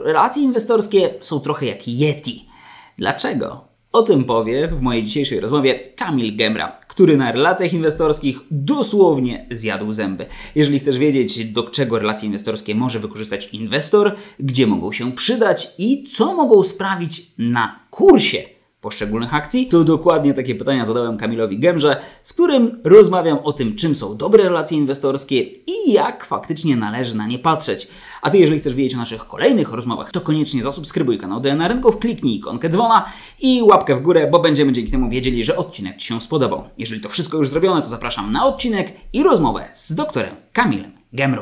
relacje inwestorskie są trochę jak Yeti. Dlaczego? O tym powie w mojej dzisiejszej rozmowie Kamil Gemra, który na relacjach inwestorskich dosłownie zjadł zęby. Jeżeli chcesz wiedzieć, do czego relacje inwestorskie może wykorzystać inwestor, gdzie mogą się przydać i co mogą sprawić na kursie poszczególnych akcji, to dokładnie takie pytania zadałem Kamilowi Gemrze, z którym rozmawiam o tym, czym są dobre relacje inwestorskie i jak faktycznie należy na nie patrzeć. A Ty, jeżeli chcesz wiedzieć o naszych kolejnych rozmowach, to koniecznie zasubskrybuj kanał DNA Rynków, kliknij ikonkę dzwona i łapkę w górę, bo będziemy dzięki temu wiedzieli, że odcinek Ci się spodobał. Jeżeli to wszystko już zrobione, to zapraszam na odcinek i rozmowę z doktorem Kamilem Gemrą.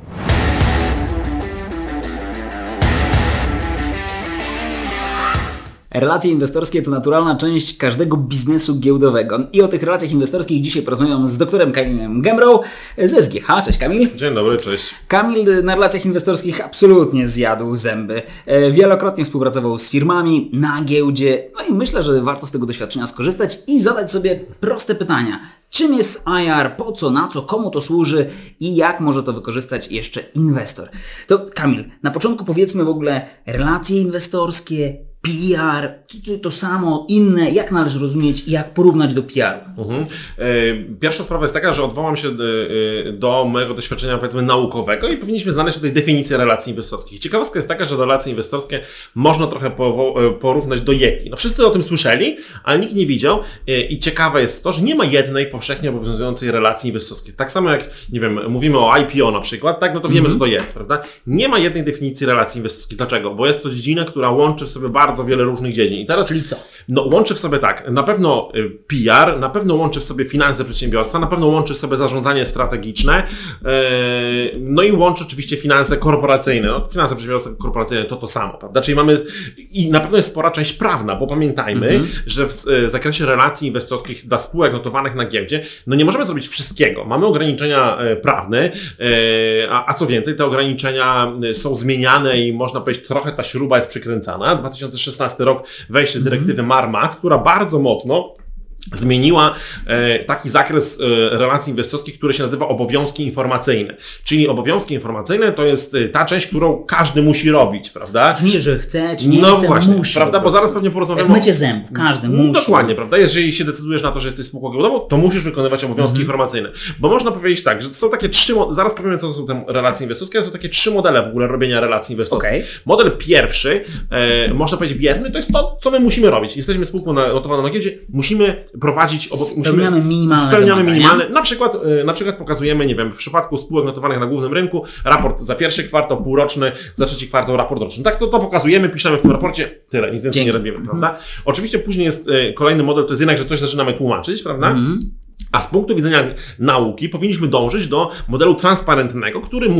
Relacje inwestorskie to naturalna część każdego biznesu giełdowego. I o tych relacjach inwestorskich dzisiaj porozmawiam z doktorem Kamilem Gemrą z SGH. Cześć Kamil. Dzień dobry, cześć. Kamil na relacjach inwestorskich absolutnie zjadł zęby. Wielokrotnie współpracował z firmami na giełdzie. No i myślę, że warto z tego doświadczenia skorzystać i zadać sobie proste pytania. Czym jest IR, po co, na co, komu to służy i jak może to wykorzystać jeszcze inwestor? To Kamil, na początku powiedzmy w ogóle relacje inwestorskie, PR, to samo, inne, jak należy rozumieć i jak porównać do PR-u? Pierwsza sprawa jest taka, że odwołam się do mojego doświadczenia, powiedzmy, naukowego i powinniśmy znaleźć tutaj definicję relacji inwestorskich. Ciekawostka jest taka, że relacje inwestorskie można trochę porównać do Yeti. No wszyscy o tym słyszeli, ale nikt nie widział i ciekawe jest to, że nie ma jednej powszechnie obowiązującej relacji inwestorskiej. Tak samo jak, nie wiem, mówimy o IPO na przykład, tak, no to wiemy, co to jest, prawda? Nie ma jednej definicji relacji inwestorskiej. Dlaczego? Bo jest to dziedzina, która łączy w sobie bardzo wiele różnych dziedzin. I teraz Czyli co? No, łączy w sobie tak, na pewno PR, na pewno łączy w sobie finanse przedsiębiorstwa, na pewno łączy w sobie zarządzanie strategiczne, no i łączy oczywiście finanse korporacyjne. No, finanse przedsiębiorstwa korporacyjne to samo, prawda? Czyli mamy, i na pewno jest spora część prawna, bo pamiętajmy, że w zakresie relacji inwestorskich dla spółek notowanych na giełdzie, no nie możemy zrobić wszystkiego. Mamy ograniczenia prawne, a co więcej, te ograniczenia są zmieniane i można powiedzieć, trochę ta śruba jest przykręcana. 2016 rok, wejście dyrektywy MAR-MAT, która bardzo mocno zmieniła taki zakres relacji inwestorskich, który się nazywa obowiązki informacyjne. Czyli obowiązki informacyjne to jest ta część, którą każdy musi robić, prawda? Czy nie, że chce, czy nie no chce, właśnie, musi. Prawda? Bo zaraz pewnie porozmawiamy jak mycie zębów, każdy musi. Dokładnie, prawda? Jeżeli się decydujesz na to, że jesteś spółką giełdową, to musisz wykonywać obowiązki informacyjne. Bo można powiedzieć tak, że to są takie zaraz powiemy, co to są te relacje inwestorskie, ale są takie trzy modele w ogóle robienia relacji inwestorskich. Model pierwszy, można powiedzieć bierny, to jest to, co my musimy robić. Jesteśmy spółką notowaną na giełdzie, musimy prowadzić spełniamy minimalne. Na przykład pokazujemy, nie wiem, w przypadku spółek notowanych na głównym rynku, raport za pierwszy kwartał, półroczny, za trzeci kwartał, raport roczny. Tak, to pokazujemy, piszemy w tym raporcie, tyle, nic więcej nie robimy, prawda? Oczywiście później jest kolejny model, to jest jednak, że coś zaczynamy tłumaczyć, prawda? A z punktu widzenia nauki powinniśmy dążyć do modelu transparentnego,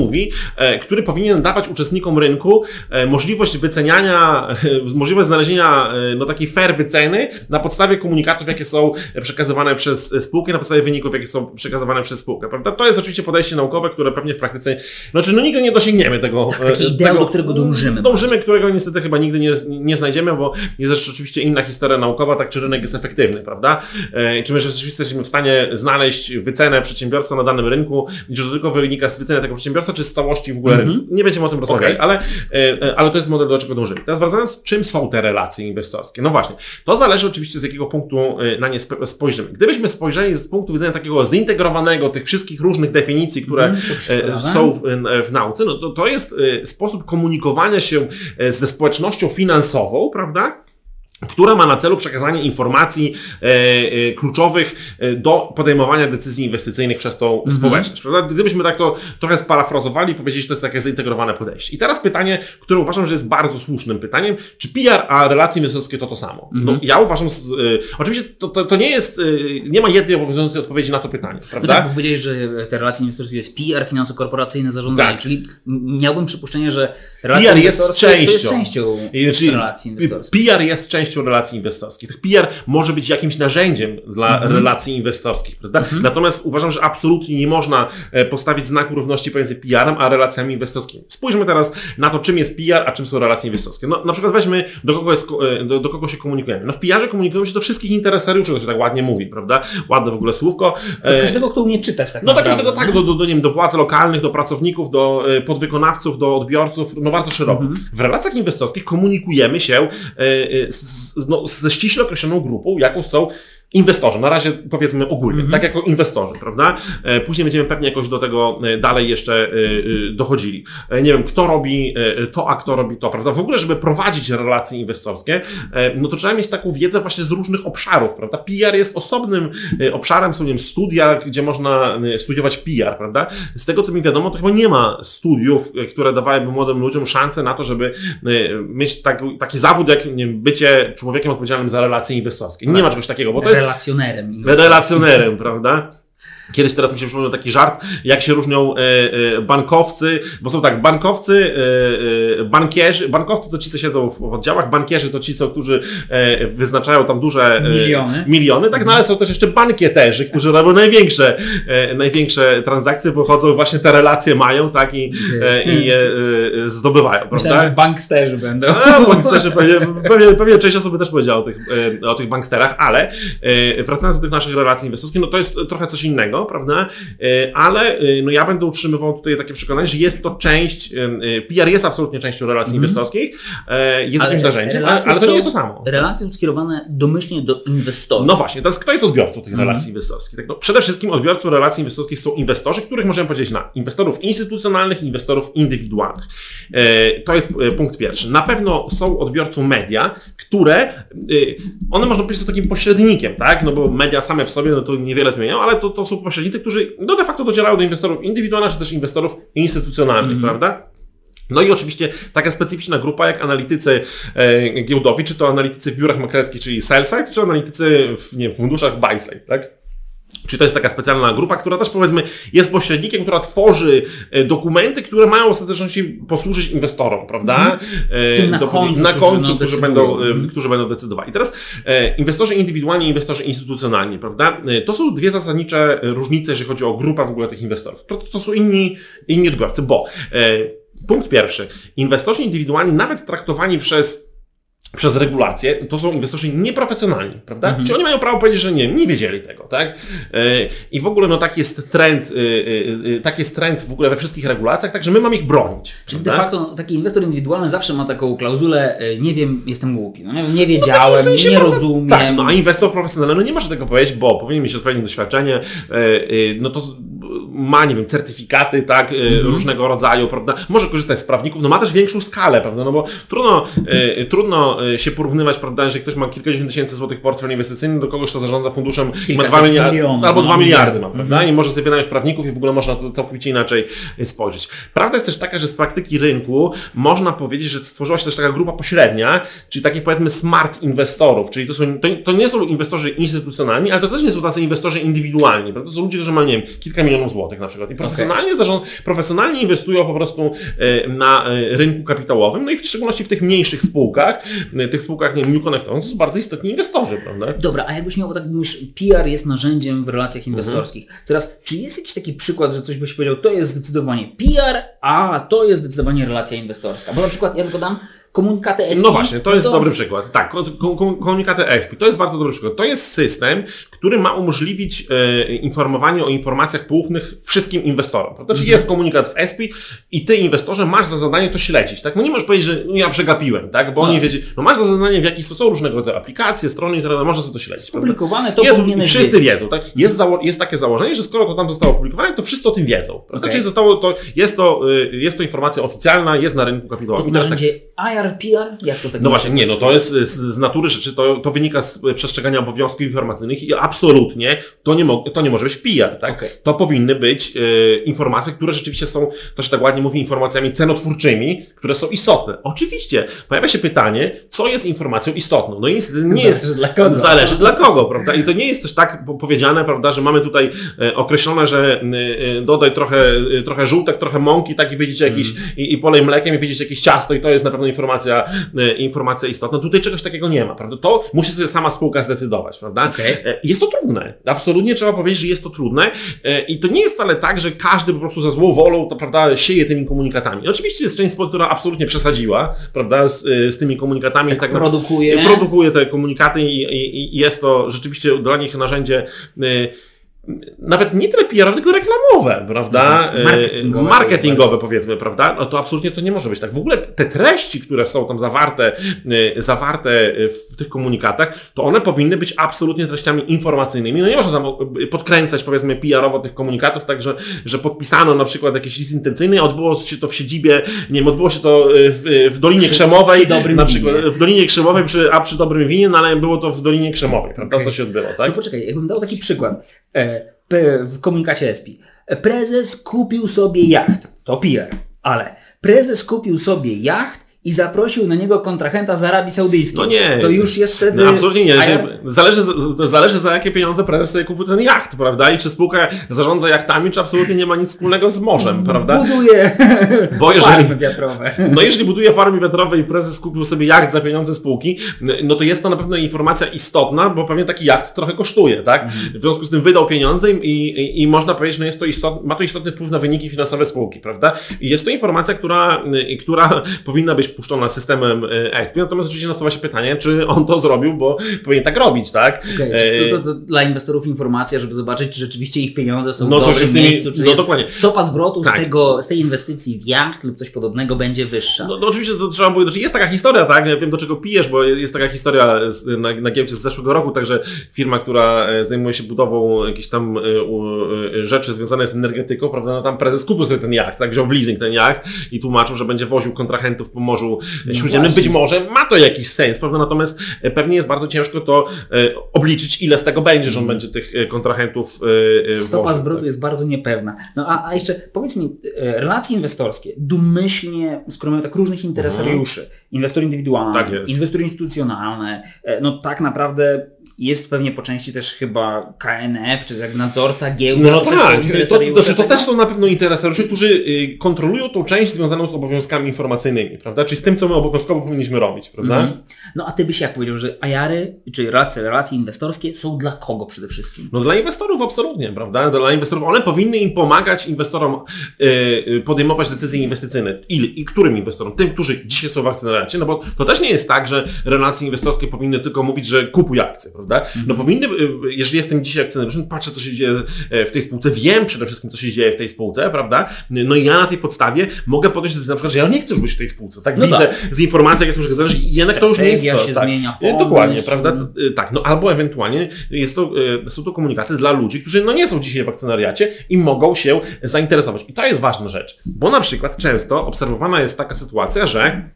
który powinien dawać uczestnikom rynku możliwość wyceniania, możliwość znalezienia takiej fair wyceny na podstawie komunikatów, jakie są przekazywane przez spółkę, na podstawie wyników, jakie są przekazywane przez spółkę, prawda? To jest oczywiście podejście naukowe, które pewnie w praktyce, nigdy nie dosięgniemy tego. Taki ideał, do którego dążymy. Którego niestety chyba nigdy nie znajdziemy, bo jest też oczywiście inna historia naukowa, tak czy rynek jest efektywny, prawda? Czy my rzeczywiście jesteśmy w stanie znaleźć wycenę przedsiębiorstwa na danym rynku, czy to tylko wynika z wyceny tego przedsiębiorstwa, czy z całości w ogóle rynku. Nie będziemy o tym rozmawiać, ale to jest model, do czego dążymy. Teraz wracając, czym są te relacje inwestorskie? No właśnie, to zależy oczywiście z jakiego punktu na nie spojrzymy. Gdybyśmy spojrzeli z punktu widzenia takiego zintegrowanego tych wszystkich różnych definicji, które są w nauce, no to jest sposób komunikowania się ze społecznością finansową, prawda? Która ma na celu przekazanie informacji kluczowych do podejmowania decyzji inwestycyjnych przez tą społeczność. Prawda? Gdybyśmy tak to trochę sparafrazowali, powiedzieć, że to jest takie zintegrowane podejście. I teraz pytanie, które uważam, że jest bardzo słusznym pytaniem, czy PR, a relacje inwestorskie to samo? No, ja uważam, oczywiście to nie jest, nie ma jednej obowiązującej odpowiedzi na to pytanie, prawda? No tak, bo powiedziałeś, że te relacje inwestorskie jest PR, finanse korporacyjne, zarządzanie, tak. Czyli miałbym przypuszczenie, że relacje inwestorskie to jest częścią relacji inwestorskich. PR jest częścią częścią relacji inwestorskich. Tak, PR może być jakimś narzędziem dla relacji inwestorskich, prawda? Natomiast uważam, że absolutnie nie można postawić znaku równości pomiędzy PR-em a relacjami inwestorskimi. Spójrzmy teraz na to, czym jest PR, a czym są relacje inwestorskie. No, na przykład weźmy, do kogo się komunikujemy. No w PR-ze komunikujemy się do wszystkich interesariuszy, to się tak ładnie mówi, prawda? Ładne w ogóle słówko. Do każdego, kto umie czytać, tak naprawdę. Do każdego, tak, nie wiem, do władz lokalnych, do pracowników, do podwykonawców, do odbiorców, no bardzo szeroko. W relacjach inwestorskich komunikujemy się ze ściśle określoną grupą, jaką są inwestorzy, na razie powiedzmy ogólnie, tak jako inwestorzy, prawda? Później będziemy pewnie jakoś do tego dalej jeszcze dochodzili. Nie wiem, kto robi to, a kto robi to, prawda? W ogóle, żeby prowadzić relacje inwestorskie, no to trzeba mieć taką wiedzę właśnie z różnych obszarów, prawda? PR jest osobnym obszarem, są, nie wiem, studia, gdzie można studiować PR, prawda? Z tego, co mi wiadomo, to chyba nie ma studiów, które dawałyby młodym ludziom szansę na to, żeby mieć taki zawód, jak, nie wiem, bycie człowiekiem odpowiedzialnym za relacje inwestorskie. Nie ma czegoś takiego, bo to jest relacjonerem, prawda? Kiedyś teraz mi się przypomniał taki żart, jak się różnią bankowcy, bo są tak, bankowcy to ci, co siedzą w oddziałach, bankierzy to ci, którzy wyznaczają tam duże miliony, tak, no ale są też jeszcze bankieterzy, którzy robią największe transakcje, bo chodzą, właśnie te relacje mają, tak, i je zdobywają, prawda? Myślałem, że banksterzy będą. Banksterzy, pewnie część osób też powiedziała o tych banksterach, ale wracając do tych naszych relacji inwestorskich, no to jest trochę coś innego, prawda? Ale no ja będę utrzymywał tutaj takie przekonanie, że jest to część, PR jest absolutnie częścią relacji inwestorskich, jest jakimś narzędziem, ale to nie jest to samo. Relacje są skierowane domyślnie do inwestorów. No właśnie, teraz kto jest odbiorcą tych relacji inwestorskich? Tak, no, przede wszystkim odbiorcą relacji inwestorskich są inwestorzy, których możemy podzielić na inwestorów instytucjonalnych i inwestorów indywidualnych. To jest punkt pierwszy. Na pewno są odbiorcą media, które, one można powiedzieć, są takim pośrednikiem, tak? No bo media same w sobie, no to niewiele zmieniają, ale to są pośrednicy, którzy no de facto docierają do inwestorów indywidualnych, czy też inwestorów instytucjonalnych, prawda? No i oczywiście taka specyficzna grupa jak analitycy giełdowi, czy to analitycy w biurach maklerskich, czyli sell-side, czy analitycy w funduszach buy-side, tak? Czy to jest taka specjalna grupa, która też, powiedzmy, jest pośrednikiem, która tworzy dokumenty, które mają w ostateczności posłużyć inwestorom, prawda? Na końcu, którzy będą decydowali. I teraz inwestorzy indywidualni i inwestorzy instytucjonalni, prawda? To są dwie zasadnicze różnice, jeżeli chodzi o grupę w ogóle tych inwestorów. To są inni odbiorcy, bo punkt pierwszy. Inwestorzy indywidualni, nawet traktowani przez regulacje, to są inwestorzy nieprofesjonalni, prawda? Czy oni mają prawo powiedzieć, że nie wiedzieli tego, tak? I w ogóle no taki jest trend w ogóle we wszystkich regulacjach, także my mamy ich bronić. Czyli de facto taki inwestor indywidualny zawsze ma taką klauzulę, nie wiem, jestem głupi, no, nie wiedziałem, nie rozumiem. Tak, no a inwestor profesjonalny no nie może tego powiedzieć, bo powinien mieć odpowiednie doświadczenie, no to ma, nie wiem, certyfikaty, tak, różnego rodzaju, prawda? Może korzystać z prawników, no ma też większą skalę, prawda? No bo trudno się porównywać, prawda, że ktoś ma kilkadziesiąt tysięcy złotych portfel inwestycyjny do kogoś, kto zarządza funduszem i ma 2 miliardy, albo 2 miliardy ma, prawda? I może sobie wynająć prawników i w ogóle można na to całkowicie inaczej spojrzeć. Prawda jest też taka, że z praktyki rynku można powiedzieć, że stworzyła się też taka grupa pośrednia, czyli takich, powiedzmy, smart inwestorów, czyli to nie są inwestorzy instytucjonalni, ale to też nie są tacy inwestorzy indywidualni, prawda? To są ludzie, którzy mają, nie wiem, kilka milionów złotych na przykład i profesjonalnie inwestują po prostu na rynku kapitałowym, no i w szczególności w tych mniejszych spółkach, nie wiem, New Connectowych, to są bardzo istotni inwestorzy, prawda? Dobra, a jakbyś miał, tak mówisz, PR jest narzędziem w relacjach inwestorskich. Teraz, czy jest jakiś taki przykład, że coś byś powiedział, to jest zdecydowanie PR, a to jest zdecydowanie relacja inwestorska? Bo na przykład, ja tylko dam komunikaty ESPI. No właśnie, to jest dobry przykład. Tak, komunikaty ESPI. To jest bardzo dobry przykład. To jest system, który ma umożliwić informowanie o informacjach poufnych wszystkim inwestorom. Prawda? Czyli jest komunikat w ESPI i ty, inwestorze, masz za zadanie to śledzić. Tak? No nie możesz powiedzieć, że ja przegapiłem, tak? Bo oni wiedzą. No masz za zadanie, w jaki są różnego rodzaju aplikacje, strony internetowe, można sobie to śledzić. Publikowane to wszyscy wiedzą, tak? Jest takie założenie, że skoro to tam zostało opublikowane, to wszyscy o tym wiedzą. Okay. Czyli jest to informacja oficjalna, jest na rynku kapitałowym. To narzędzie IR/PR? Jak to tak? No właśnie, nie, no to jest z natury rzeczy, to wynika z przestrzegania obowiązków informacyjnych i absolutnie to nie może być PR, tak? Okay. To powinny być informacje, które rzeczywiście są, to się tak ładnie mówi, informacjami cenotwórczymi, które są istotne. Oczywiście, pojawia się pytanie, co jest informacją istotną? No i zależy dla kogo, prawda? I to nie jest też tak powiedziane, prawda, że mamy tutaj określone, że dodaj trochę żółtek, trochę mąki, tak i wyjdziecie jakiś, i polej mlekiem i wyjdziecie jakieś ciasto i to jest na pewno informacja informacja istotna. Tutaj czegoś takiego nie ma, prawda? To musi sobie sama spółka zdecydować, prawda? Okay. Jest to trudne. Absolutnie trzeba powiedzieć, że jest to trudne i to nie jest wcale tak, że każdy po prostu za złą wolą, to, prawda, sieje tymi komunikatami. Oczywiście jest część spółek, która absolutnie przesadziła, prawda, z tymi komunikatami. Tak produkuje te komunikaty i jest to rzeczywiście dla nich narzędzie nawet nie tyle PR, tylko reklamowe, prawda? Marketingowe powiedzmy, prawda? No to absolutnie to nie może być tak. W ogóle te treści, które są tam zawarte w tych komunikatach, to one powinny być absolutnie treściami informacyjnymi. No nie można tam podkręcać, powiedzmy, PR-owo tych komunikatów, tak, że podpisano na przykład jakiś list intencyjny, odbyło się to w siedzibie, nie wiem, odbyło się to w Dolinie Krzemowej, na przykład w Dolinie Krzemowej przy dobrym winie, no ale było to w Dolinie Krzemowej, prawda? To się odbyło, tak? To poczekaj, jakbym dał taki przykład. W komunikacie SP. Prezes kupił sobie jacht. To PR. Ale prezes kupił sobie jacht i zaprosił na niego kontrahenta z Arabii Saudyjskiej. No nie. To już jest wtedy... No absolutnie nie. Zależy za jakie pieniądze prezes sobie kupił ten jacht, prawda? I czy spółka zarządza jachtami, czy absolutnie nie ma nic wspólnego z morzem, prawda? Buduje farmy wiatrowe. No jeżeli buduje farmy wiatrowe i prezes kupił sobie jacht za pieniądze spółki, no to jest to na pewno informacja istotna, bo pewnie taki jacht trochę kosztuje, tak? W związku z tym wydał pieniądze i można powiedzieć, że jest to ma to istotny wpływ na wyniki finansowe spółki, prawda? I jest to informacja, która powinna być puszczona systemem ESP, natomiast oczywiście nasuwa się pytanie, czy on to zrobił, bo powinien tak robić, tak? Okay, to dla inwestorów informacja, żeby zobaczyć, czy rzeczywiście ich pieniądze są w dobrym miejscu, czy dokładnie. Stopa zwrotu z tej inwestycji w jacht lub coś podobnego będzie wyższa. No oczywiście to trzeba było, jest taka historia, tak? Ja wiem, do czego pijesz, bo jest taka historia na giełdzie z zeszłego roku, także firma, która zajmuje się budową jakichś tam rzeczy związanych z energetyką, prawda? No tam prezes kupił sobie ten jacht, tak? Wziął w leasing ten jacht i tłumaczył, że będzie woził kontrahentów po Morzu Śródziemnym. Być może ma to jakiś sens, prawda? Natomiast pewnie jest bardzo ciężko to obliczyć, ile z tego będzie, że on będzie tych kontrahentów Stopa zwrotu jest bardzo niepewna. No a jeszcze powiedz mi, relacje inwestorskie, domyślnie, skoro mamy tak różnych interesariuszy, inwestor indywidualny, tak inwestor instytucjonalny, no tak naprawdę jest pewnie po części też chyba KNF, czy jak nadzorca giełdy. No tak, to też są na pewno interesariusze, którzy kontrolują tą część związaną z obowiązkami informacyjnymi, prawda? Czyli z tym, co my obowiązkowo powinniśmy robić, prawda? No a ty byś jak powiedział, że IR-y, czy relacje inwestorskie są dla kogo przede wszystkim? No dla inwestorów absolutnie, prawda? Dla inwestorów, one powinny im pomagać inwestorom podejmować decyzje inwestycyjne. I którym inwestorom? Tym, którzy dzisiaj są w akcjonariacie, no bo to też nie jest tak, że relacje inwestorskie powinny tylko mówić, że kupuj akcje, prawda? No powinny, jeżeli jestem dzisiaj akcjonariuszem, patrzę, co się dzieje w tej spółce, wiem przede wszystkim, co się dzieje w tej spółce, prawda? No i ja na tej podstawie mogę podjąć decyzję, na przykład, że ja nie chcę już być w tej spółce, tak? No widzę z informacji, jak są przekazane, że jednak to już nie jest to. Się zmienia pomysł. Dokładnie, prawda? Tak, no albo ewentualnie są to komunikaty dla ludzi, którzy no nie są dzisiaj w akcjonariacie i mogą się zainteresować. I to jest ważna rzecz, bo na przykład często obserwowana jest taka sytuacja,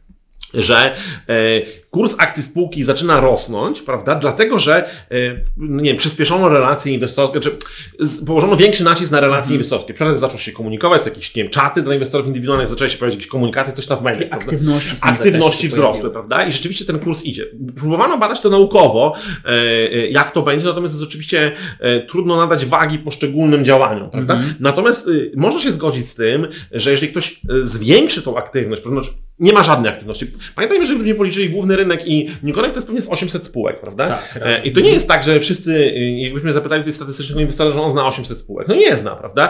że kurs akcji spółki zaczyna rosnąć, prawda? Dlatego, że nie wiem, przyspieszono relacje inwestorskie, czy położono większy nacisk na relacje inwestorskie. Prezes zaczął się komunikować, jakieś, nie wiem, czaty dla inwestorów indywidualnych, zaczęły się pojawiać jakieś komunikaty, coś tam w mediach. Aktywności wzrosły, prawda? I rzeczywiście ten kurs idzie. Próbowano badać to naukowo, jak to będzie, natomiast jest oczywiście trudno nadać wagi poszczególnym działaniom, prawda? Natomiast można się zgodzić z tym, że jeżeli ktoś zwiększy tą aktywność, znaczy nie ma żadnej aktywności. Pamiętajmy, że nie policzyli główny rynek i Newconnect to jest pewnie z 800 spółek, prawda? Tak, i to nie jest tak, że wszyscy, jakbyśmy zapytali tutaj statystycznego inwestora, że on zna 800 spółek. No nie zna, prawda?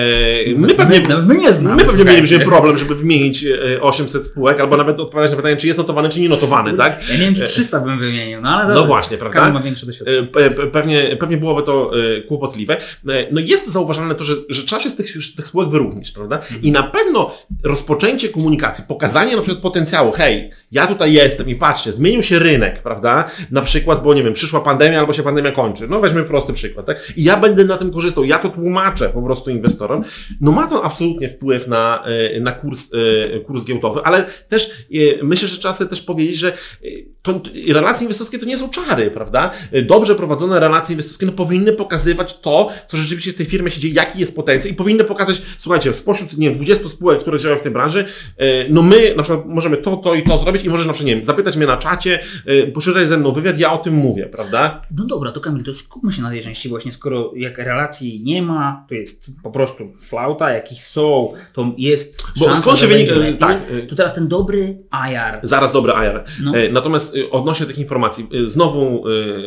My nie znamy. My pewnie mielibyśmy problem, żeby wymienić 800 spółek, albo nawet odpowiadać na pytanie, czy jest notowany, czy nie notowany, tak? Ja nie wiem, czy 300 bym wymienił, no ale no właśnie, prawda? Każdy ma większe doświadczenie. Pewnie byłoby to kłopotliwe. No jest zauważalne to, że trzeba się z tych spółek wyróżnić, prawda? I na pewno rozpoczęcie komunikacji, pokazanie na przykład potencjału, hej, ja tutaj jestem i patrzcie, zmienił się rynek, prawda? Na przykład, bo nie wiem, przyszła pandemia albo się pandemia kończy. No weźmy prosty przykład, tak? I ja będę na tym korzystał, ja to tłumaczę po prostu inwestorom. No ma to absolutnie wpływ na kurs giełdowy, ale też myślę, że trzeba sobie też powiedzieć, że relacje inwestorskie to nie są czary, prawda? Dobrze prowadzone relacje inwestorskie no, powinny pokazywać to, co rzeczywiście w tej firmie się dzieje, jaki jest potencjał i powinny pokazać, słuchajcie, spośród nie wiem, 20 spółek, które działają w tej branży, no my na przykład możemy to i to zrobić i możesz na przykład, nie wiem, zapytać mnie na czacie, poszerzać ze mną wywiad, ja o tym mówię, prawda? No dobra, to Kamil, to skupmy się na tej części właśnie, skoro jak relacji nie ma, to jest po prostu flauta, jak ich są, to jest szansa, skąd się wynika, tak. To teraz ten dobry IR. Zaraz dobry IR. No. Natomiast odnośnie tych informacji, znowu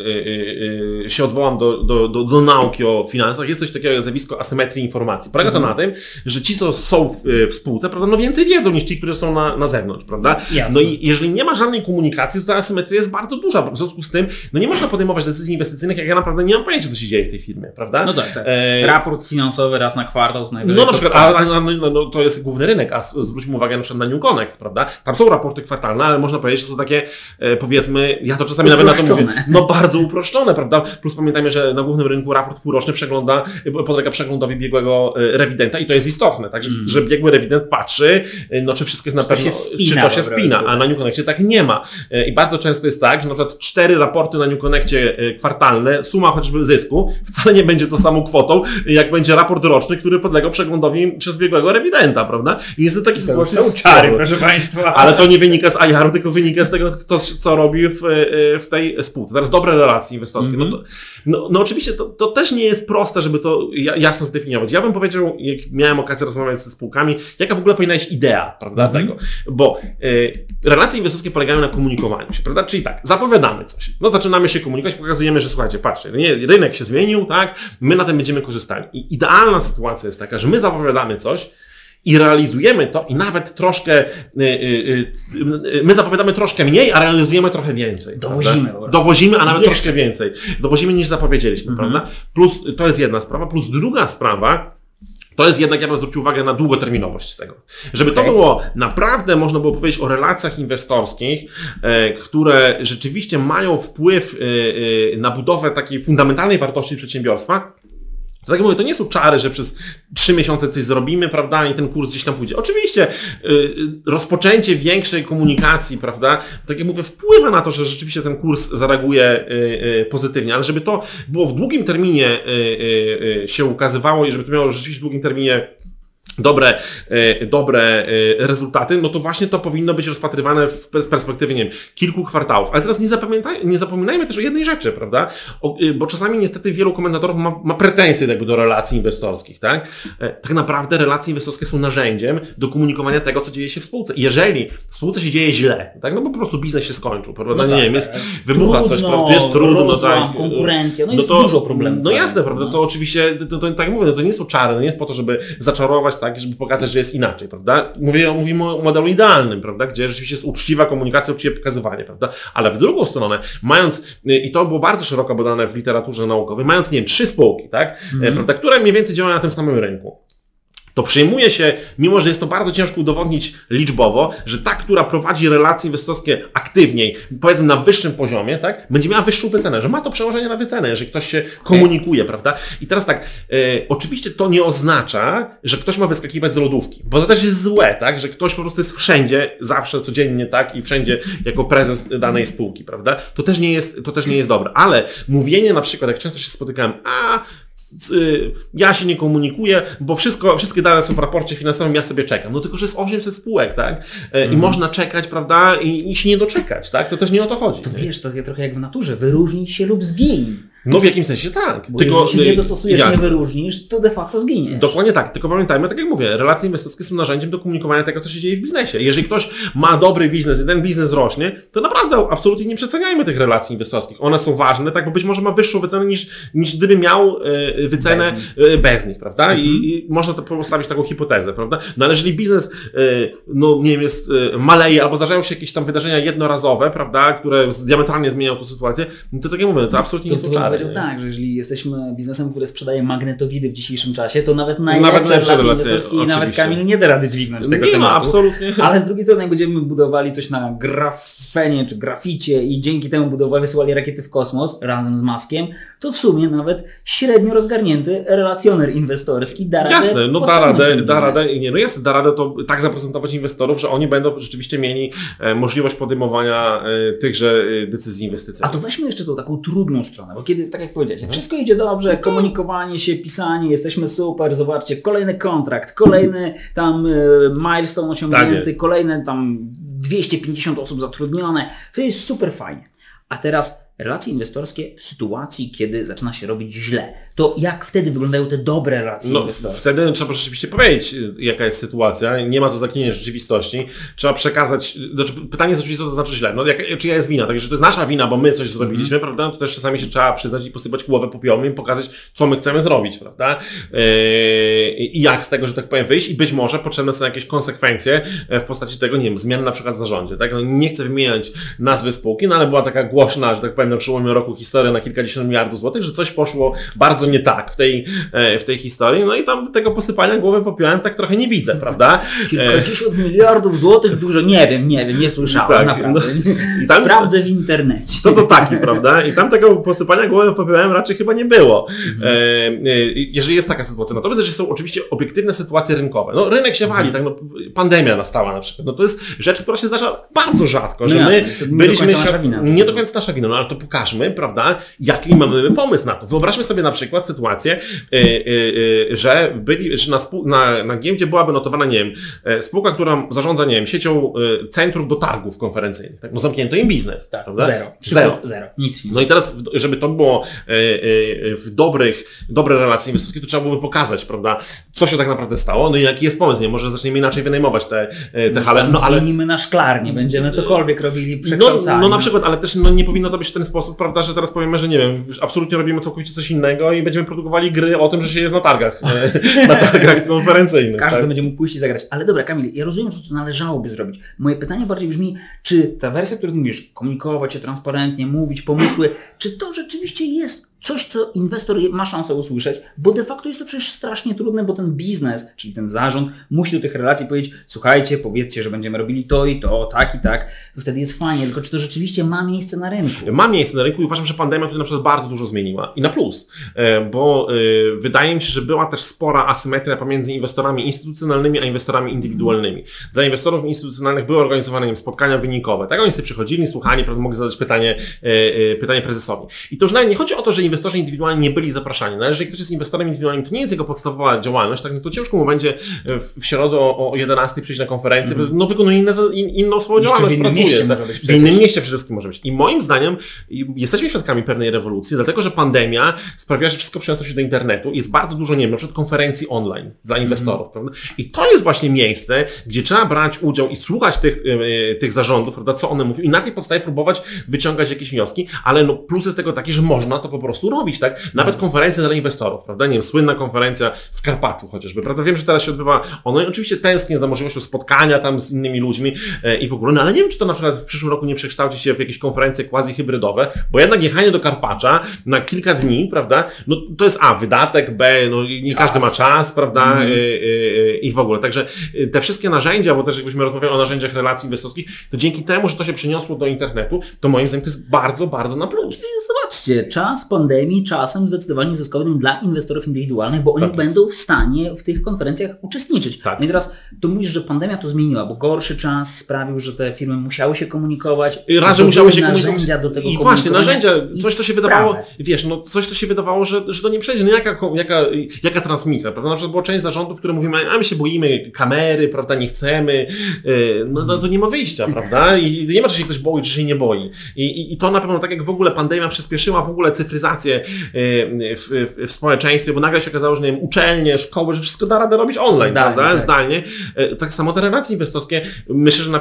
się odwołam do nauki o finansach. Jest coś takiego jak zjawisko asymetrii informacji. Polega to na tym, że ci, co są w spółce, prawda, no więcej wiedzą niż ci, którzy są na zewnątrz, prawda? Jasne. No i jeżeli nie ma żadnej komunikacji, to ta asymetria jest bardzo duża. W związku z tym, no nie można podejmować decyzji inwestycyjnych, jak ja naprawdę nie mam pojęcia, co się dzieje w tej firmie, prawda? No tak. Raport finansowy raz na kwartał z najwyżej. No na przykład, no, to jest główny rynek, a zwróćmy uwagę na przykład na New Connect, prawda? Tam są raporty kwartalne, ale można powiedzieć, że są takie, powiedzmy, ja to czasami nawet na to mówię, no bardzo uproszczone, prawda? Plus pamiętajmy, że na głównym rynku raport półroczny podlega przeglądowi biegłego rewidenta i to jest istotne, tak? Że biegły rewident patrzy, no czy wszystko jest na pewno, czy to się spina, a na New Connectie tak nie ma. I bardzo często jest tak, że na przykład 4 raporty na New Connectie kwartalne, suma chociażby zysku, wcale nie będzie to samą kwotą, jak będzie raport roczny, który podlegał przeglądowi przez biegłego rewidenta, prawda? I jest to taki sytuacja czary, proszę Państwa. Ale to nie wynika z IR-u, tylko wynika z tego, kto co robi w tej spółce. Teraz dobre relacje inwestorskie. No oczywiście to też nie jest proste, żeby to jasno zdefiniować. Ja bym powiedział, jak miałem okazję rozmawiać ze spółkami, jaka w ogóle powinna być idea, prawda, tego. Bo relacje inwestorskie polegają na komunikowaniu się, prawda? Czyli tak, zapowiadamy coś. No zaczynamy się komunikować, pokazujemy, że słuchajcie, patrzcie, rynek się zmienił, tak? My na tym będziemy korzystali. I idealna sytuacja jest taka, że my zapowiadamy coś, i realizujemy to i nawet troszkę, my zapowiadamy troszkę mniej, a realizujemy trochę więcej. Dowozimy, a nawet troszkę więcej. Dowozimy niż zapowiedzieliśmy, prawda? Plus, to jest jedna sprawa, plus druga sprawa, to jest jednak, ja bym zwrócił uwagę na długoterminowość tego. Żeby to było naprawdę, można było powiedzieć o relacjach inwestorskich, które rzeczywiście mają wpływ na budowę takiej fundamentalnej wartości przedsiębiorstwa. Tak jak mówię, to nie są czary, że przez 3 miesiące coś zrobimy, prawda, i ten kurs gdzieś tam pójdzie. Oczywiście rozpoczęcie większej komunikacji, prawda, tak jak mówię, wpływa na to, że rzeczywiście ten kurs zareaguje pozytywnie, ale żeby to było w długim terminie się ukazywało i żeby to miało rzeczywiście w długim terminie dobre rezultaty, no to właśnie to powinno być rozpatrywane z perspektywy, nie wiem, kilku kwartałów. Ale teraz nie zapominajmy też o jednej rzeczy, prawda? Bo czasami niestety wielu komentatorów ma pretensje jakby do relacji inwestorskich, tak? Tak naprawdę relacje inwestorskie są narzędziem do komunikowania tego, co dzieje się w spółce. Jeżeli w spółce się dzieje źle, tak? No bo po prostu biznes się skończył, prawda? No nie wiem, wybucha coś, prawda? Jest trudno, tak? Konkurencja, jest dużo problemów. No jasne, prawda? To oczywiście, to tak mówię, to nie są czary, nie jest po to, żeby zaczarować, tak, żeby pokazać, że jest inaczej, prawda? Mówimy o modelu idealnym, prawda? Gdzie rzeczywiście jest uczciwa komunikacja, uczciwe pokazywanie, prawda? Ale w drugą stronę, mając, i to było bardzo szeroko badane w literaturze naukowej, mając, nie wiem, 3 spółki, tak? Prawda? Które mniej więcej działają na tym samym rynku. To przyjmuje się, mimo że jest to bardzo ciężko udowodnić liczbowo, że ta, która prowadzi relacje inwestorskie aktywniej, powiedzmy na wyższym poziomie, tak, będzie miała wyższą wycenę, że ma to przełożenie na wycenę, jeżeli ktoś się komunikuje, prawda? I teraz tak, oczywiście to nie oznacza, że ktoś ma wyskakiwać z lodówki, bo to też jest złe, tak, że ktoś po prostu jest wszędzie, zawsze, codziennie, tak, i wszędzie jako prezes danej spółki, prawda? To też nie jest dobre, ale mówienie na przykład, jak często się spotykałem, ja się nie komunikuję, bo wszystkie dane są w raporcie finansowym, ja sobie czekam. No tylko, że jest 800 spółek, tak? I można czekać, prawda? I się nie doczekać, tak? To też nie o to chodzi. To wiesz, to trochę jak w naturze, wyróżnij się lub zgiń. No w jakimś sensie tak. Bo tylko, jeżeli się nie dostosujesz, nie wyróżnisz, to de facto zginiesz. Dokładnie tak. Tylko pamiętajmy, tak jak mówię, relacje inwestorskie są narzędziem do komunikowania tego, co się dzieje w biznesie. Jeżeli ktoś ma dobry biznes i ten biznes rośnie, to naprawdę absolutnie nie przeceniajmy tych relacji inwestorskich. One są ważne, tak, bo być może ma wyższą wycenę niż gdyby miał wycenę bez nich, prawda? I można to postawić taką hipotezę, prawda? No ale jeżeli biznes, no nie wiem, maleje, albo zdarzają się jakieś tam wydarzenia jednorazowe, prawda, które diametralnie zmieniają tę sytuację, no to tak jak mówię, to absolutnie nie są czary. Powiedział tak, że jeżeli jesteśmy biznesem, który sprzedaje magnetowidy w dzisiejszym czasie, to nawet najlepsze relacje inwestorskie i nawet Kamil nie da rady dźwignąć tego tematu. Nie, absolutnie. Ale z drugiej strony, jak będziemy budowali coś na grafenie czy graficie i dzięki temu wysyłali rakiety w kosmos razem z Muskiem, to w sumie nawet średnio rozgarnięty relacjoner inwestorski da radę. Jasne, no da radę, da radę to tak zaprezentować inwestorów, że oni będą rzeczywiście mieli możliwość podejmowania tychże decyzji inwestycyjnych. A to weźmy jeszcze tą taką trudną stronę, bo kiedy tak jak powiedziałeś, wszystko idzie dobrze, komunikowanie się, pisanie, jesteśmy super, zobaczcie, kolejny kontrakt, kolejny tam milestone osiągnięty, kolejne tam 250 osób zatrudnione, to jest super fajnie. A teraz relacje inwestorskie w sytuacji, kiedy zaczyna się robić źle. To jak wtedy wyglądają te dobre relacje inwestorskie? Wtedy trzeba rzeczywiście powiedzieć, jaka jest sytuacja. Nie ma to zaklinania rzeczywistości. Trzeba przekazać... pytanie jest oczywiście, co to znaczy źle. Czyja jest wina? Także to jest nasza wina, bo my coś zrobiliśmy, prawda? To też czasami się trzeba przyznać i posypać głowę popiołem i pokazać, co my chcemy zrobić, prawda? I jak z tego, że tak powiem, wyjść. I być może potrzebne są jakieś konsekwencje w postaci tego, nie wiem, zmian na przykład w zarządzie. Tak? Nie chcę wymieniać nazwy spółki, ale była taka głośna, że tak powiem, na przełomie roku historia na kilkadziesiąt miliardów złotych, że coś poszło bardzo nie tak w tej historii, no i tam tego posypania głowy popiołem tak trochę nie widzę, prawda? Kilkadziesiąt miliardów złotych dużo, nie wiem, nie słyszałem, tak, naprawdę. Tam, sprawdzę w internecie. To taki, prawda? I tam tego posypania głowy popiołem raczej chyba nie było. Jeżeli jest taka sytuacja. Natomiast jeżeli są oczywiście obiektywne sytuacje rynkowe. No rynek się wali, tak, no, pandemia nastała na przykład. No to jest rzecz, która się zdarza bardzo rzadko, że my byliśmy... Nie do końca nasza wina, no ale to pokażmy, prawda, jaki mamy pomysł na to. Wyobraźmy sobie na przykład sytuację, że na giełdzie byłaby notowana, nie wiem, spółka, która zarządza, nie wiem, siecią centrów do targów konferencyjnych. Tak? No zamknięto im biznes. Tak, prawda? Zero. Nic. No i teraz, żeby to było w dobre relacje inwestorskie, to trzeba byłoby pokazać, prawda, co się tak naprawdę stało, no i jaki jest pomysł, nie? Może zaczniemy inaczej wynajmować te hale. No ale zmienimy na szklarnię, będziemy cokolwiek robili, przekształcali. No na przykład, ale też nie powinno to być w ten sposób, prawda, że teraz powiemy, że nie wiem, absolutnie robimy całkowicie coś innego i będziemy produkowali gry o tym, że się jest na targach konferencyjnych. Każdy będzie mógł pójść i zagrać. Ale dobra, Kamil, ja rozumiem, że to należałoby zrobić. Moje pytanie bardziej brzmi, czy ta wersja, którą mówisz, komunikować się transparentnie, mówić pomysły, czy to rzeczywiście jest coś, co inwestor ma szansę usłyszeć, bo de facto jest to przecież strasznie trudne, bo ten biznes, czyli ten zarząd, musi do tych relacji powiedzieć, słuchajcie, powiedzcie, że będziemy robili to i to, tak i tak, wtedy jest fajnie, tylko czy to rzeczywiście ma miejsce na rynku? Ma miejsce na rynku i uważam, że pandemia tutaj na przykład bardzo dużo zmieniła i na plus, bo wydaje mi się, że była też spora asymetria pomiędzy inwestorami instytucjonalnymi a inwestorami indywidualnymi. Dla inwestorów instytucjonalnych były organizowane spotkania wynikowe, tak? Oni sobie przychodzili, słuchali, mogli zadać pytanie prezesowi. I to już nawet nie chodzi o to, że inwestorzy indywidualni nie byli zapraszani. No, jeżeli ktoś jest inwestorem indywidualnym, to nie jest jego podstawowa działalność, tak, no to ciężko mu będzie w środę o 11 przyjść na konferencję, no wykonuje inną swoją działalność, pracuje. W innym mieście przede wszystkim może być. I moim zdaniem jesteśmy świadkami pewnej rewolucji, dlatego że pandemia sprawiła, że wszystko przeniosło się do internetu i jest bardzo dużo, nie wiem, na przykład konferencji online dla inwestorów. Prawda? I to jest właśnie miejsce, gdzie trzeba brać udział i słuchać tych zarządów, prawda, co one mówią i na tej podstawie próbować wyciągać jakieś wnioski, ale no plus jest tego taki, że można to po prostu robić, tak? Nawet konferencje dla inwestorów, prawda? Nie wiem, słynna konferencja w Karpaczu chociażby, prawda? Wiem, że teraz się odbywa online. Oczywiście tęsknię za możliwością spotkania tam z innymi ludźmi i w ogóle, no ale nie wiem, czy to na przykład w przyszłym roku nie przekształci się w jakieś konferencje quasi-hybrydowe, bo jednak jechanie do Karpacza na kilka dni, prawda? No to jest wydatek, no nie każdy ma czas, prawda? I w ogóle. Także te wszystkie narzędzia, bo też jakbyśmy rozmawiali o narzędziach relacji inwestorskich, to dzięki temu, że to się przeniosło do internetu, to moim zdaniem to jest bardzo, bardzo na plus. Zobaczcie, czas pandemii czasem zdecydowanie zyskownym dla inwestorów indywidualnych, bo oni będą w stanie w tych konferencjach uczestniczyć. Tak. No i teraz to mówisz, że pandemia to zmieniła, bo gorszy czas sprawił, że te firmy musiały się komunikować. Raz, że musiały się narzędzia do tego i właśnie, narzędzia, coś to się wydawało, wiesz, no coś to się wydawawało, że to nie przejdzie, no jaka transmisja, prawda? Na przykład była część zarządów, które mówimy, my się boimy kamery, prawda, nie chcemy, no to nie ma wyjścia, prawda? I nie ma, czy się ktoś boi, czy się nie boi. I to na pewno, tak jak w ogóle pandemia przyspieszyła w ogóle cyfryzację w społeczeństwie, bo nagle się okazało, że nie wiem, uczelnie, szkoły, że wszystko da radę robić online, zdalnie, prawda? Tak. Zdalnie. Tak samo te relacje inwestorskie, myślę, że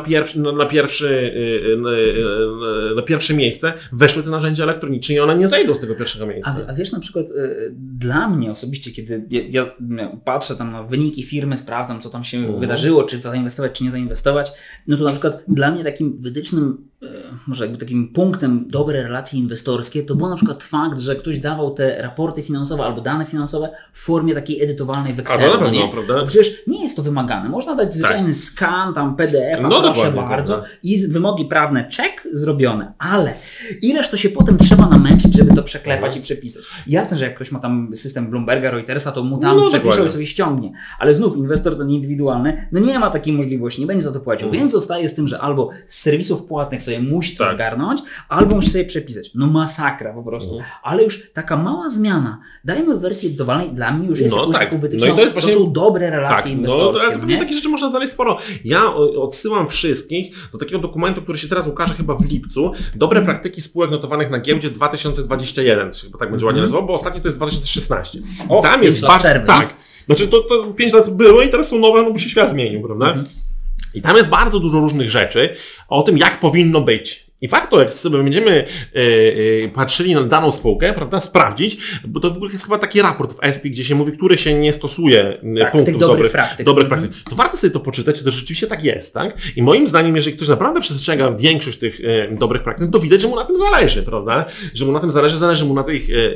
na pierwsze miejsce weszły te narzędzia elektroniczne i one nie zejdą z tego pierwszego miejsca. A wiesz, na przykład dla mnie osobiście, kiedy ja patrzę tam na wyniki firmy, sprawdzam, co tam się wydarzyło, czy zainwestować, czy nie zainwestować, no to na przykład dla mnie takim wytycznym, może jakby takim punktem dobre relacje inwestorskie, to był na przykład fakt, że ktoś dawał te raporty finansowe albo dane finansowe w formie takiej edytowalnej w Excelu. Bo przecież nie jest to wymagane. Można dać zwyczajny skan, tam PDF, proszę bardzo, i wymogi prawne, check zrobione, ale ileż to się potem trzeba namęczyć, żeby to przeklepać i przepisać. Jasne, że jak ktoś ma tam system Bloomberga, Reutersa, to mu tam przepiszą i sobie ściągnie, ale znów inwestor ten indywidualny, no nie ma takiej możliwości, nie będzie za to płacił, więc zostaje z tym, że albo z serwisów płatnych sobie sobie musi to zgarnąć, albo musi sobie przepisać. No masakra po prostu. Ale już taka mała zmiana, dajmy wersję edytowalnej, dla mnie już jest jakąś taką wytyczną. No i to jest właśnie... są dobre relacje inwestorskie. No, takie rzeczy można znaleźć sporo. Ja odsyłam wszystkich do takiego dokumentu, który się teraz ukaże chyba w lipcu. Dobre praktyki spółek notowanych na giełdzie 2021. To się chyba tak będzie ładnie nazywało, bo ostatnio to jest 2016. O, tam jest bardzo... Tak. Znaczy to 5 lat było i teraz są nowe, no bo się świat zmienił, prawda? I tam jest bardzo dużo różnych rzeczy o tym, jak powinno być. I warto, jak sobie będziemy patrzyli na daną spółkę, prawda, sprawdzić, bo to w ogóle jest chyba taki raport w ESPI, gdzie się mówi, który się nie stosuje punktów dobrych praktyk. To warto sobie to poczytać, czy to rzeczywiście tak jest, tak? I moim zdaniem, jeżeli ktoś naprawdę przestrzega większość tych dobrych praktyk, to widać, że mu na tym zależy, prawda? Że mu na tym zależy mu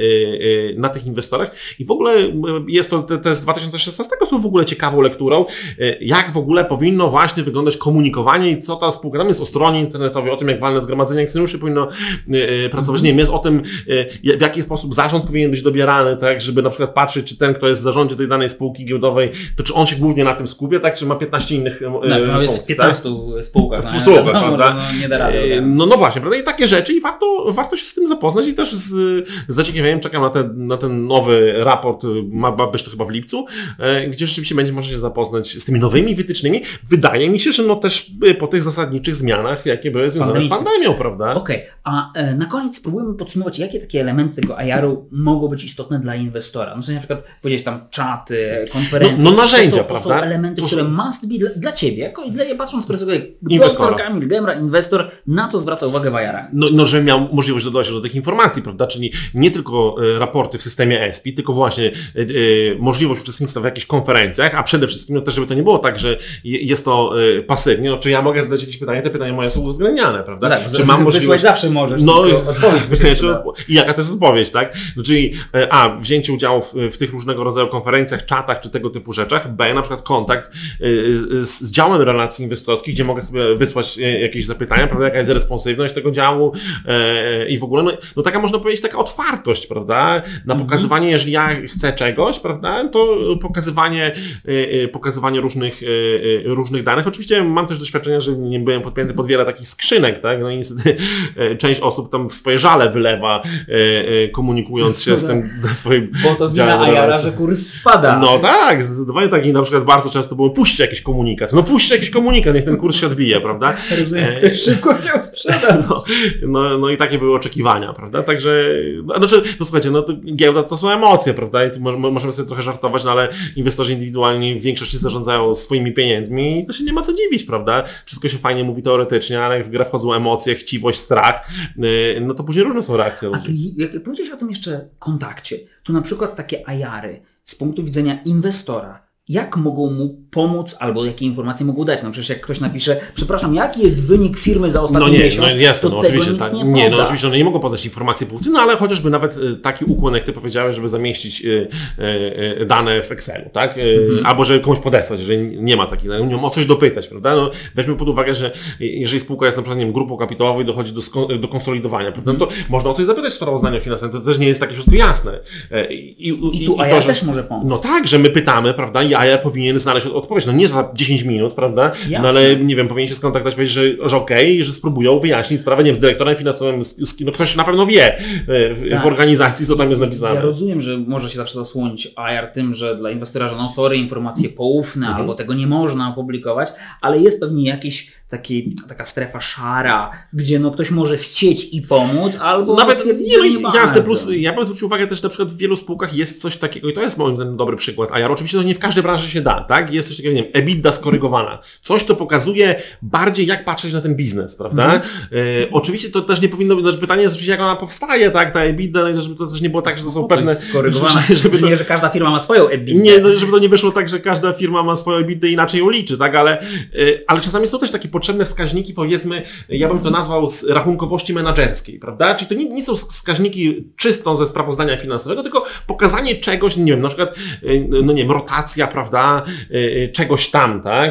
na tych inwestorach. I w ogóle jest to z 2016 są w ogóle ciekawą lekturą, jak w ogóle powinno właśnie wyglądać komunikowanie i co ta spółka, tam jest o stronie internetowej, o tym, jak walne zgromadzenie akcjonariuszy powinno pracować. Nie wiem, jest o tym, w jaki sposób zarząd powinien być dobierany, tak, żeby na przykład patrzeć, czy ten, kto jest w zarządzie tej danej spółki giełdowej, to czy on się głównie na tym skupia, tak, czy ma 15 innych funkcji, jest w 15 tak? spółkach. W spółkach, prawda? No, nie da rady. No właśnie, prawda? I takie rzeczy i warto się z tym zapoznać i też z zaciekawieniem czekam na ten nowy raport, ma być to chyba w lipcu, gdzie rzeczywiście będzie można się zapoznać z tymi nowymi wytycznymi. Wydaje mi się, że no też po tych zasadniczych zmianach, jakie były związane z pandemią, prawda? Okej, a na koniec spróbujmy podsumować, jakie takie elementy tego IR-u mogą być istotne dla inwestora. No, na przykład powiedzieć tam czaty, konferencje. No narzędzia, to są elementy, które must be dla Ciebie, jako patrząc z perspektywy inwestora. Kamil Gemra, inwestor, na co zwraca uwagę w IR-ach? No, żeby miał możliwość dodać się do tych informacji, prawda? Czyli nie tylko raporty w systemie ESPI, tylko właśnie możliwość uczestnictwa w jakichś konferencjach, a przede wszystkim no też, żeby to nie było tak, że jest to pasywnie. No, czy ja mogę zadać jakieś pytanie? Te pytania moje są uwzględniane, prawda? Tak, czy mam możliwość... zawsze możesz, no, odpowiedź. I jaka to jest odpowiedź, tak? No, czyli wzięcie udziału w tych różnego rodzaju konferencjach, czatach czy tego typu rzeczach. B, na przykład kontakt z działem relacji inwestorskich, gdzie mogę sobie wysłać jakieś zapytania, prawda? Jaka jest responsywność tego działu i w ogóle, no taka można powiedzieć, taka otwartość, prawda? Na pokazywanie, jeżeli ja chcę czegoś, prawda? To pokazywanie różnych danych. Oczywiście mam też doświadczenia, że nie byłem podpięty pod wiele takich skrzynek, tak? No i niestety część osób tam swoje żale wylewa, komunikując się z tym swoim bo to wina IR-a, że kurs spada. No tak, zdecydowanie tak. I na przykład bardzo często było, puśćcie jakiś komunikat. No puśćcie jakiś komunikat, niech ten kurs się odbije, prawda? Ktoś szybko chciał sprzedać. No i takie były oczekiwania, prawda? Także, słuchajcie, no to giełda to są emocje, prawda? I tu możemy sobie trochę żartować, no ale inwestorzy indywidualni w większości zarządzają swoimi pieniędzmi i to się nie ma co dziwić, prawda? Wszystko się fajnie mówi teoretycznie, ale jak w grę wchodzą emocje, chciwość, strach, no to później różne są reakcje ludzi. A jak powiedziałeś o tym jeszcze kontakcie, to na przykład takie IR-y z punktu widzenia inwestora, jak mogą mu pomóc, albo jakie informacje mogą dać? No przecież jak ktoś napisze, przepraszam, jaki jest wynik firmy za ostatni miesiąc, no jasne, to oczywiście tego tak. nie No oczywiście one nie mogą podać informacji punktu, no ale chociażby nawet taki ukłon, jak ty powiedziałeś, żeby zamieścić dane w Excelu, tak? Albo żeby komuś podesłać, jeżeli nie ma takiej, o coś dopytać, prawda? No, weźmy pod uwagę, że jeżeli spółka jest na przykład, nie wiem, grupą kapitałową i dochodzi do konsolidowania, prawda? No to można o coś zapytać w sprawozdaniu finansowym, to też nie jest takie wszystko jasne. I tu IR też może pomóc. No tak, że my pytamy, prawda? I IR powinien znaleźć odpowiedź. No nie za 10 minut, prawda? Jasne. No ale nie wiem, powinien się skontaktować, powiedzieć, że okej, że spróbują wyjaśnić sprawę, nie wiem, z dyrektorem finansowym, no ktoś na pewno wie w organizacji, co tam jest napisane. Ja rozumiem, że może się zawsze zasłonić IR tym, że dla inwestora, że no sorry, informacje poufne, albo tego nie można opublikować, ale jest pewnie jakiś taka strefa szara, gdzie no ktoś może chcieć i pomóc, albo nawet jasne, plus ja bym zwrócił uwagę też na przykład w wielu spółkach jest coś takiego i to jest moim zdaniem dobry przykład IR. Oczywiście to nie w każdej branży się da, tak? Jest coś takiego, nie wiem, EBITDA skorygowana. Coś, co pokazuje bardziej, jak patrzeć na ten biznes, prawda? Oczywiście to też nie powinno być, pytanie jest, jak ona powstaje, tak? Ta EBITDA, żeby to też nie było tak, że to są pewne... skorygowane, nie, że każda firma ma swoją EBITDA. Nie, żeby to nie wyszło tak, że każda firma ma swoją EBITDA i inaczej ją liczy, tak? Ale czasami są też takie potrzebne wskaźniki, powiedzmy, ja bym to nazwał z rachunkowości menadżerskiej, prawda? Czyli to nie są wskaźniki czysto ze sprawozdania finansowego, tylko pokazanie czegoś, nie wiem, na przykład, no nie wiem, rotacja, prawda? Czegoś tam, tak?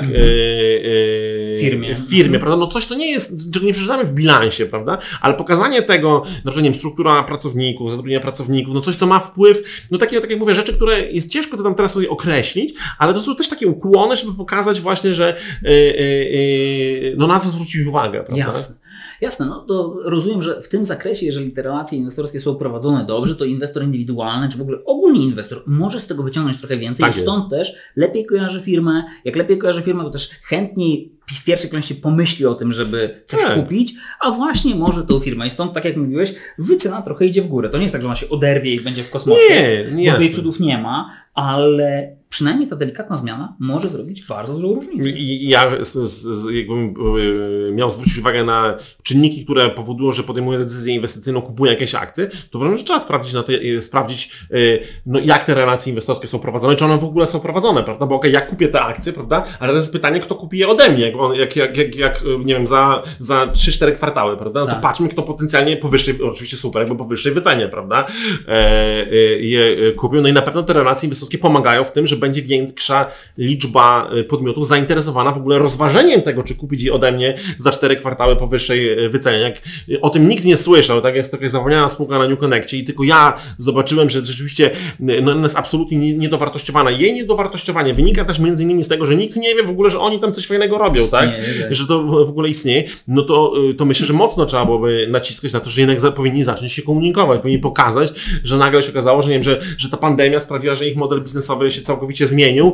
W firmie, prawda? No coś, co nie jest, czego nie przeczytamy w bilansie, prawda? Ale pokazanie tego, na przykład, nie wiem, struktura pracowników, zatrudnienia pracowników, no coś, co ma wpływ, no takie, tak jak mówię, rzeczy, które jest ciężko to tam teraz sobie określić, ale to są też takie ukłony, żeby pokazać właśnie, że no na co zwrócić uwagę, prawda? Jasne. Jasne, no to rozumiem, że w tym zakresie, jeżeli te relacje inwestorskie są prowadzone dobrze, to inwestor indywidualny, czy w ogóle ogólnie inwestor może z tego wyciągnąć trochę więcej. Tak Stąd też lepiej kojarzy firmę. Jak lepiej kojarzy firmę, to też chętniej w pierwszej kolejności pomyśli o tym, żeby coś kupić, a właśnie może tą firmę. I stąd, tak jak mówiłeś, wycena trochę idzie w górę. To nie jest tak, że ona się oderwie i będzie w kosmosie, nie, bo tej cudów nie ma, ale przynajmniej ta delikatna zmiana może zrobić bardzo dużą różnicę. Ja jakbym miał zwrócić uwagę na czynniki, które powodują, że podejmuję decyzję inwestycyjną, kupuję jakieś akcje, to uważam, że trzeba sprawdzić, no, jak te relacje inwestorskie są prowadzone, czy one w ogóle są prowadzone, prawda? Bo okej, ja kupię te akcje, prawda? Ale to jest pytanie, kto kupi je ode mnie, jak nie wiem, za 3-4 kwartały, prawda? No to patrzmy, kto potencjalnie powyższej, oczywiście super, jakby powyższej wycenie, prawda? Je kupił. No i na pewno te relacje inwestorskie pomagają w tym, że będzie większa liczba podmiotów zainteresowana w ogóle rozważeniem tego, czy kupić je ode mnie za 4 kwartały powyższej wycenie. Jak o tym nikt nie słyszał, tak jest taka zapomniana spółka na New Connectie i tylko ja zobaczyłem, że rzeczywiście no, ona jest absolutnie niedowartościowana. Jej niedowartościowanie wynika też między innymi z tego, że nikt nie wie w ogóle, że oni tam coś fajnego robią, tak? Że to w ogóle istnieje. No to myślę, że mocno trzeba byłoby naciskać na to, że jednak powinni zacząć się komunikować, powinni pokazać, że nagle się okazało, że nie wiem, że ta pandemia sprawiła, że ich model biznesowy się całkowicie zmienił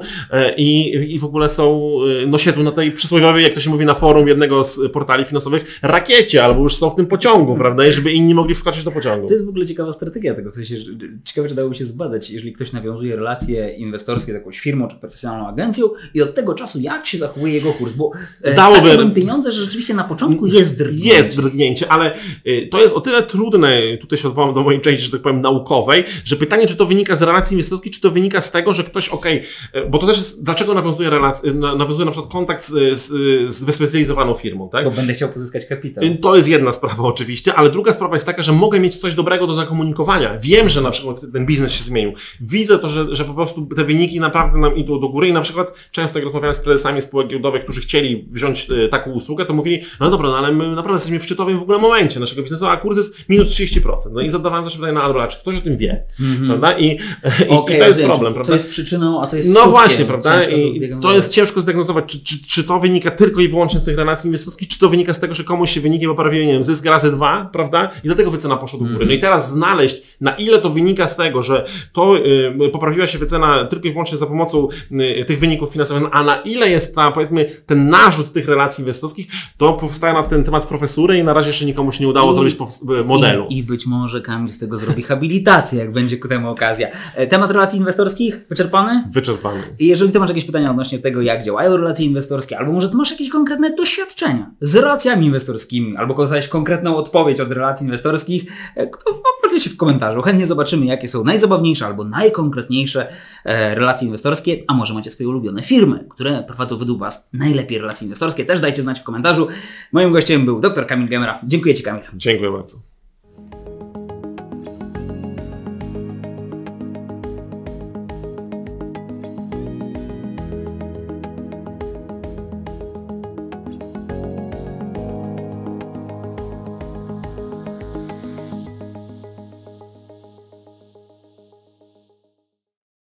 i w ogóle są, no siedzą na tej przysłowiowej, jak to się mówi na forum jednego z portali finansowych, rakiecie, albo już są w tym pociągu, prawda? I żeby inni mogli wskoczyć do pociągu. To jest w ogóle ciekawa strategia tego, w sensie, ciekawe, czy dałoby się zbadać, jeżeli ktoś nawiązuje relacje inwestorskie z jakąś firmą czy profesjonalną agencją i od tego czasu jak się zachowuje jego kurs, bo dałoby pieniądze, że rzeczywiście na początku jest drgnięcie. Jest drgnięcie, ale to jest o tyle trudne, tutaj się odwołam do mojej części, że tak powiem, naukowej, że pytanie, czy to wynika z relacji inwestorskiej, czy to wynika z tego, że ktoś, bo to też jest, dlaczego nawiązuje na przykład kontakt z wyspecjalizowaną firmą, tak? Bo będę chciał pozyskać kapitał. To jest jedna sprawa oczywiście, ale druga sprawa jest taka, że mogę mieć coś dobrego do zakomunikowania. Wiem, że na przykład ten biznes się zmienił. Widzę to, że po prostu te wyniki naprawdę nam idą do góry i na przykład często jak rozmawiałem z prezesami spółek giełdowych, którzy chcieli wziąć taką usługę, to mówili, no dobra, no ale my naprawdę jesteśmy w szczytowym w ogóle momencie naszego biznesu, a kurs jest minus 30%. No i zadawałem zawsze pytanie, no ale czy ktoś o tym wie? Prawda? I to jest problem, prawda? Co jest przyczyną, a co jest no skutkiem. Właśnie, prawda? I to jest ciężko zdiagnozować, czy to wynika tylko i wyłącznie z tych relacji inwestorskich, czy to wynika z tego, że komuś się wyniki poprawiły, nie wiem, zysk razy 2, prawda? I dlatego wycena poszła do góry. No i teraz znaleźć, na ile to wynika z tego, że to poprawiła się wycena tylko i wyłącznie za pomocą tych wyników finansowych, a na ile jest powiedzmy, ten narzut tych relacji inwestorskich, to powstaje na ten temat profesury i na razie jeszcze nikomu się nie udało zrobić modelu. I być może Kamil z tego zrobi habilitację, jak będzie ku temu okazja. Temat relacji inwestorskich wyczerpany? Wyczerpany. I jeżeli ty masz jakieś pytania odnośnie tego, jak działają relacje inwestorskie, albo może ty masz jakieś konkretne doświadczenia z relacjami inwestorskimi, albo dostałeś konkretną odpowiedź od relacji inwestorskich, to poproście w komentarzu. Chętnie zobaczymy, jakie są najzabawniejsze albo najkonkretniejsze relacje inwestorskie, a może macie swoje ulubione firmy, które prowadzą według was najlepiej relacje inwestorskie. Też dajcie znać w komentarzu. Moim gościem był dr Kamil Gemera. Dziękuję ci, Kamil. Dziękuję bardzo.